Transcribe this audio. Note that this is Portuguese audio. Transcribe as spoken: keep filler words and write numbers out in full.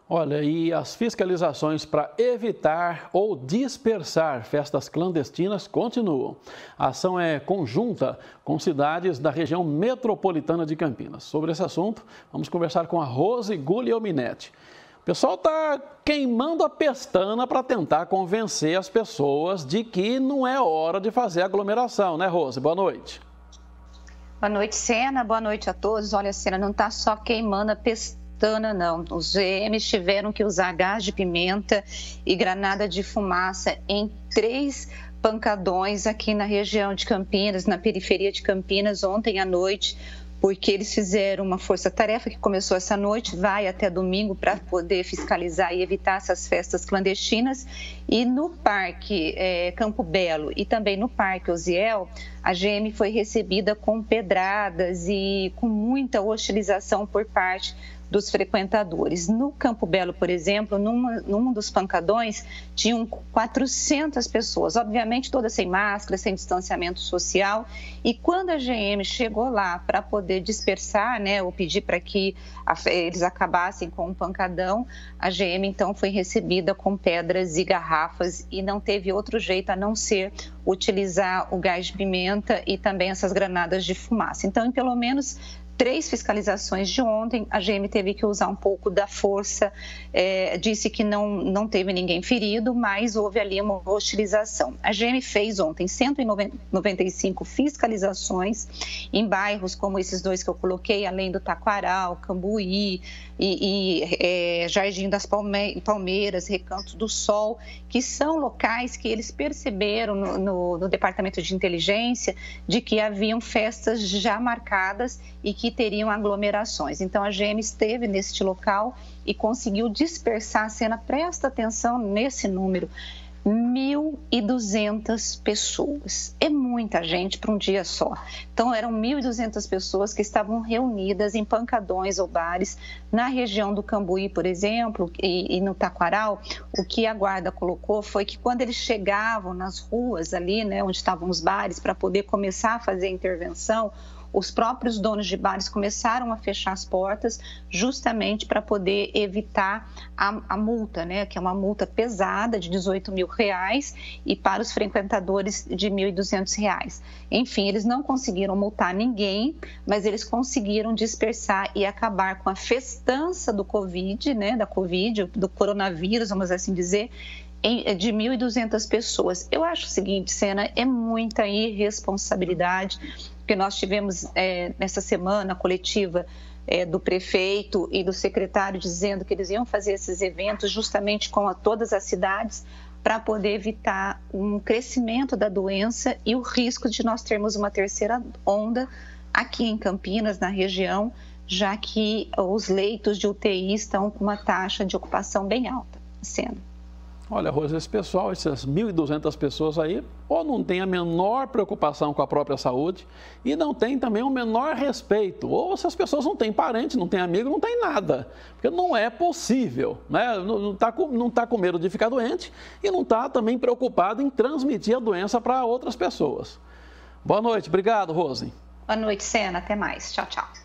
Olha, e as fiscalizações para evitar ou dispersar festas clandestinas continuam. A ação é conjunta com cidades da região metropolitana de Campinas. Sobre esse assunto, vamos conversar com a Rose Guglielminetti. O pessoal está queimando a pestana para tentar convencer as pessoas de que não é hora de fazer aglomeração, né, Rose? Boa noite. Boa noite, Sena. Boa noite a todos. Olha, Sena, não está só queimando a pestana, não. Os G Ms tiveram que usar gás de pimenta e granada de fumaça em três pancadões aqui na região de Campinas, na periferia de Campinas, ontem à noite, porque eles fizeram uma força-tarefa que começou essa noite, vai até domingo para poder fiscalizar e evitar essas festas clandestinas. E no Parque é, Campo Belo e também no Parque Osiel, a G M foi recebida com pedradas e com muita hostilização por parte dos frequentadores. No Campo Belo, por exemplo, numa, num dos pancadões, tinham quatrocentas pessoas, obviamente todas sem máscara, sem distanciamento social, e quando a G M chegou lá para poder dispersar, né, ou pedir para que a, eles acabassem com o pancadão, a G M então foi recebida com pedras e garrafas e não teve outro jeito a não ser utilizar o gás de pimenta e também essas granadas de fumaça. Então, em pelo menos três fiscalizações de ontem, a G M teve que usar um pouco da força, é, disse que não, não teve ninguém ferido, mas houve ali uma hostilização. A G M fez ontem cento e noventa e cinco fiscalizações em bairros como esses dois que eu coloquei, além do Taquaral, Cambuí e, e é, Jardim das Palme Palmeiras, Recanto do Sol, que são locais que eles perceberam no, no, no Departamento de Inteligência de que haviam festas já marcadas e que que teriam aglomerações. Então, a G M esteve neste local e conseguiu dispersar a cena. Presta atenção nesse número, mil e duzentas pessoas. É muita gente para um dia só. Então, eram mil e duzentas pessoas que estavam reunidas em pancadões ou bares na região do Cambuí, por exemplo, e, e no Taquaral. O que a guarda colocou foi que quando eles chegavam nas ruas ali, né, onde estavam os bares, para poder começar a fazer a intervenção, os próprios donos de bares começaram a fechar as portas justamente para poder evitar a, a multa, né? Que é uma multa pesada de dezoito mil reais e para os frequentadores de mil e duzentos reais. Enfim, eles não conseguiram multar ninguém, mas eles conseguiram dispersar e acabar com a festança do Covid, né? Da Covid, do coronavírus, vamos assim dizer, de mil e duzentas pessoas. Eu acho o seguinte, Sena, é muita irresponsabilidade, porque nós tivemos é, nessa semana coletiva é, do prefeito e do secretário dizendo que eles iam fazer esses eventos justamente com a, todas as cidades para poder evitar um crescimento da doença e o risco de nós termos uma terceira onda aqui em Campinas, na região, já que os leitos de U T I estão com uma taxa de ocupação bem alta. Sena. Olha, Rosa, esse pessoal, essas mil e duzentas pessoas aí, ou não tem a menor preocupação com a própria saúde e não tem também o menor respeito. Ou essas pessoas não têm parente, não têm amigo, não têm nada. Porque não é possível, né? Não está com, não tá com medo de ficar doente e não está também preocupado em transmitir a doença para outras pessoas. Boa noite, obrigado, Rose. Boa noite, Sena. Até mais. Tchau, tchau.